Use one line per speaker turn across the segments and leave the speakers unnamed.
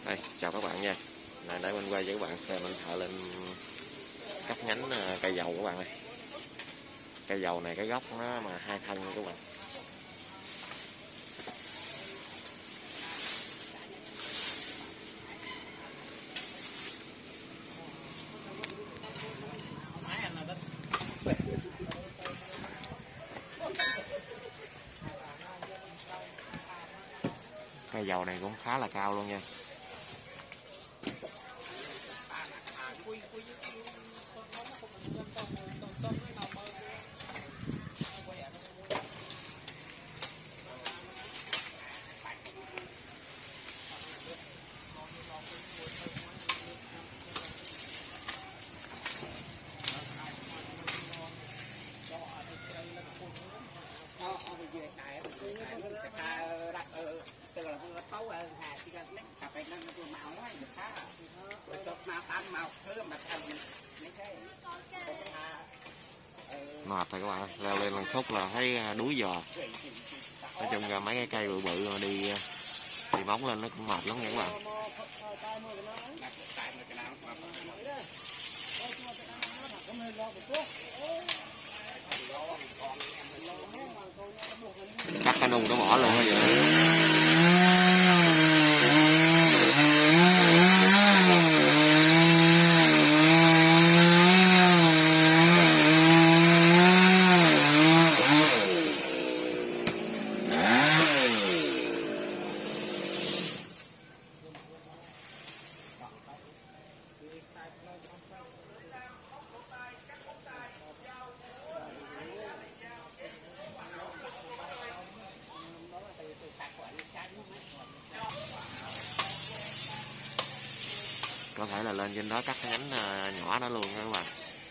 Đây, chào các bạn nha. Này, để mình quay cho các bạn xem mình thợ lên cắt nhánh cây dầu các bạn ơi. Cây dầu này cái gốc nó mà 2 thân các bạn. Cây dầu này cũng khá là cao luôn nha. Mệt rồi các bạn, leo lên lần khúc là thấy đuối giò. Nói chung là mấy cái cây bự bự mà đi móng lên nó cũng mệt lắm nha các bạn. Cắt cái nung nó bỏ luôn rồi. Có thể là lên trên đó cắt cái nhánh nhỏ đó luôn nha các bạn.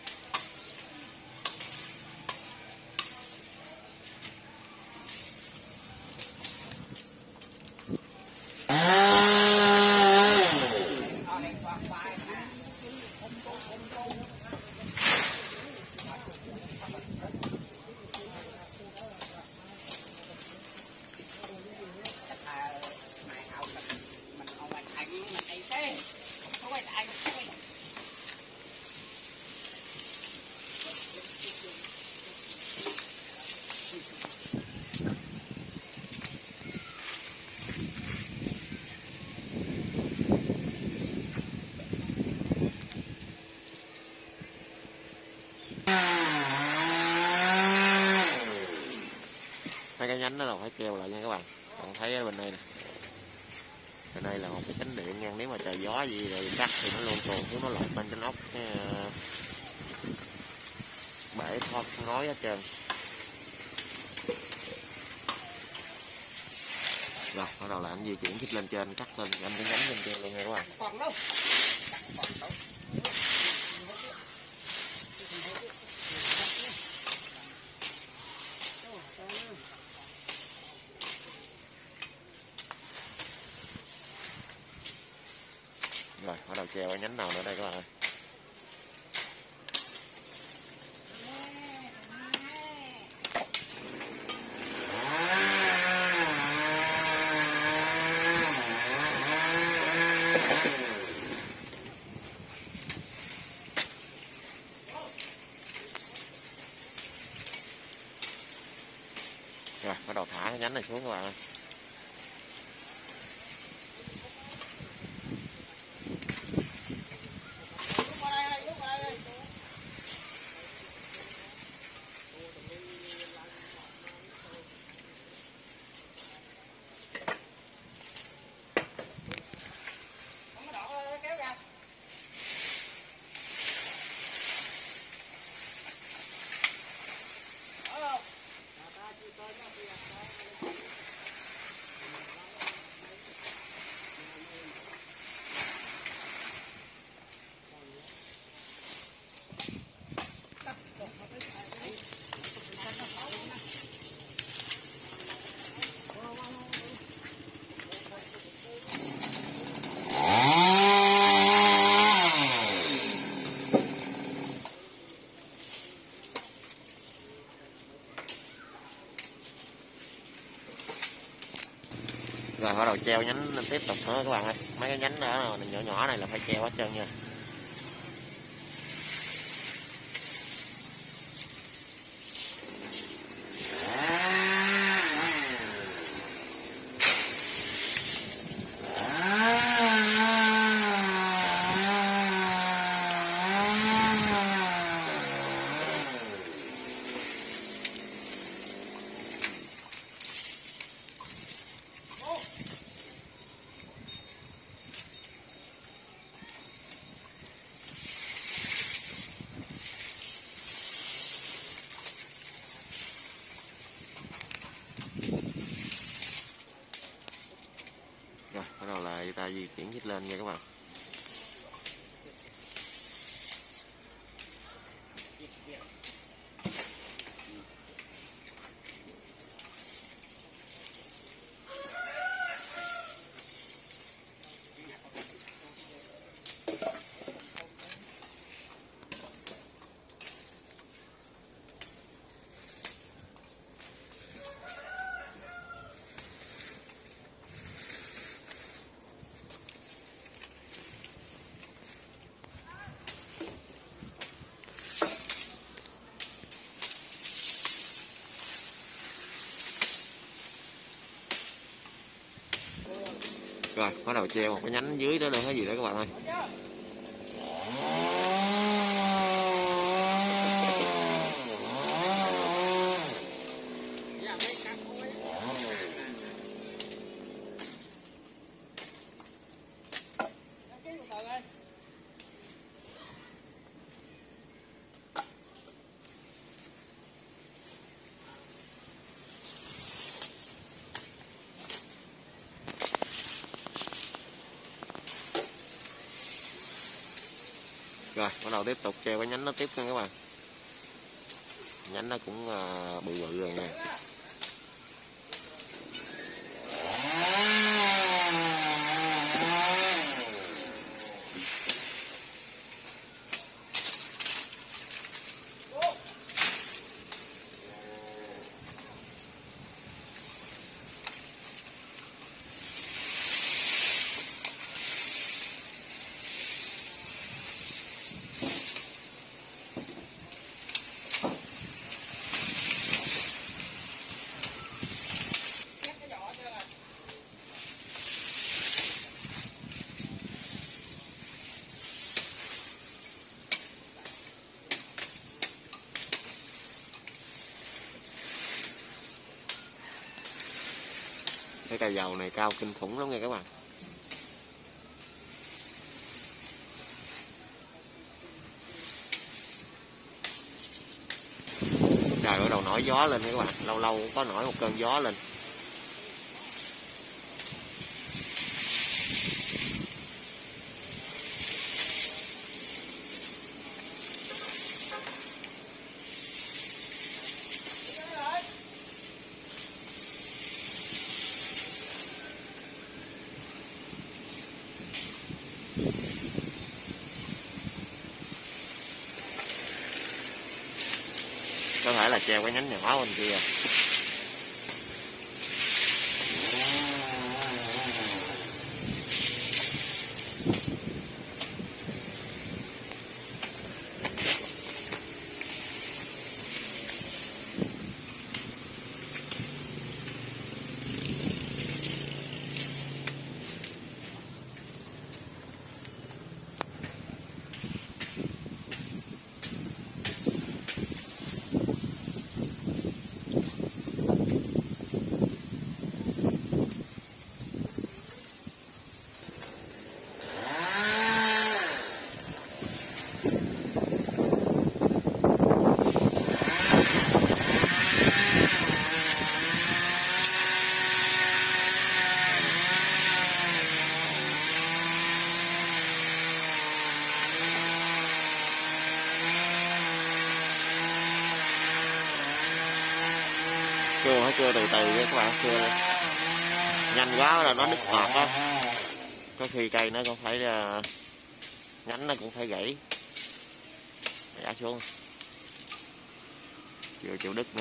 Mấy cái nhánh đó là phải keo lại nha các bạn. Bạn thấy ở bên đây nè. Bên đây là một cái chánh điện nha, nếu mà trời gió gì rồi cắt thì nó luôn tuồn xuống, nó lọt lên trên ốc cái bể thoát ngói hết trơn. Rồi bắt đầu là anh di chuyển thích lên trên, cắt lên anh cái nhánh lên trên luôn nha các bạn. Rồi bắt đầu treo cái nhánh nào nữa đây các bạn ơi. Rồi bắt đầu thả cái nhánh này xuống các bạn ơi. bắt đầu treo nhánh lên tiếp tục nữa các bạn ơi. Mấy cái nhánh đó nhỏ nhỏ này là phải treo hết trơn nha. Rồi, bắt đầu là ta di chuyển nhích lên nha các bạn. Rồi, bắt đầu treo một cái nhánh dưới đó nữa cái gì đó các bạn ơi. Rồi, bắt đầu tiếp tục treo cái nhánh nó tiếp nha các bạn. Nhánh nó cũng bự bự rồi nha. Cái cây dầu này cao kinh khủng lắm nha các bạn. Rồi bắt đầu nổi gió lên nha các bạn. Lâu lâu có nổi một cơn gió lên. Có thể là treo cái nhánh nhỏ bên kia. Cưa từ từ các bạn, cưa nhanh quá là nó đứt ngọt á. Có khi cây nó cũng phải nhánh nó cũng phải gãy, ngã xuống, chưa chịu đứt nữa.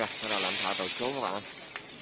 Rồi, bắt đầu làm thợ tàu xuống các bạn ơi.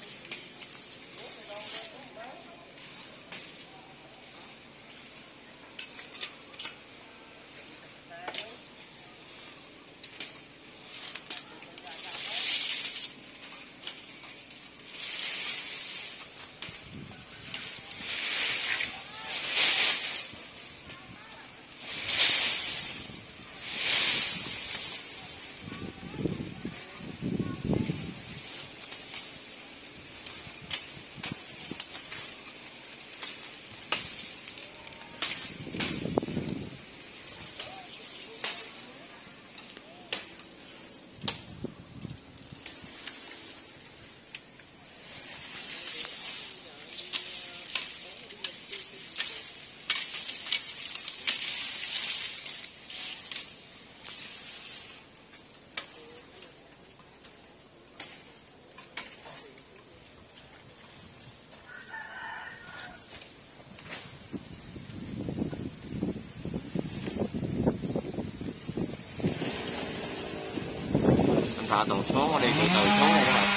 Thợ tàu số đi từ từ xuống đây các bạn.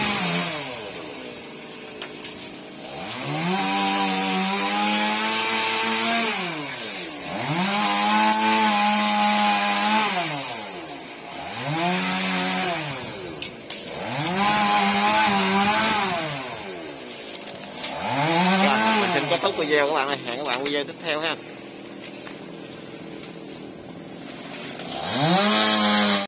Rồi, mình xin kết thúc video các bạn ơi, hẹn các bạn video tiếp theo ha.